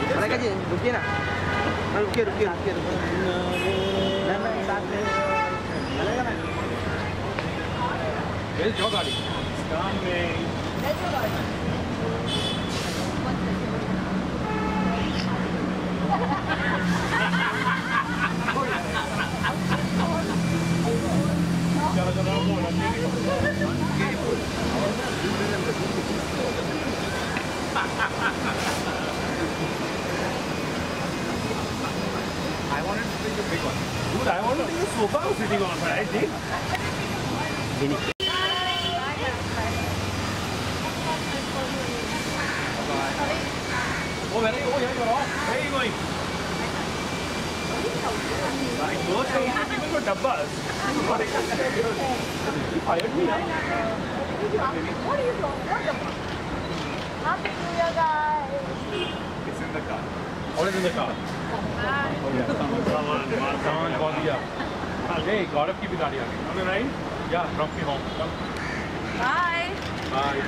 मलाइका जी रुकिए ना, रुकिए रुकिए रुकिए मैम साथ में चलेगा ना? भेज दो गाड़ी काम में। चलो चलो I wanted to take a big one. Dude, I wanted to take a sofa I was sitting on, but I did. Oh, where are you? Oh, yeah, you're off. Where are you going? I know some people for dabbas. You fired me, huh? What are you doing? What dabba? Happy New Year, guys. It's in the car. What is in the car? Oh, yeah. Saman, Gaudiya. Hey, Gaurav ki bhi gaadi aa gayi. On the right? Yeah, drop me home. Come. Bye. Bye.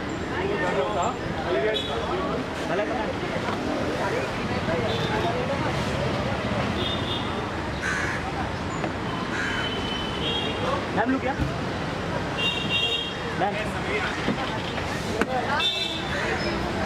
Ma'am लोग क्या ma'am